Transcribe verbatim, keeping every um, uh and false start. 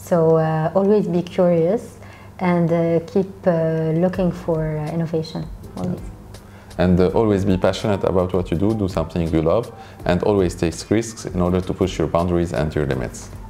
So uh, always be curious and uh, keep uh, looking for uh, innovation. Always. And uh, always be passionate about what you do, do something you love, and always take risks in order to push your boundaries and your limits.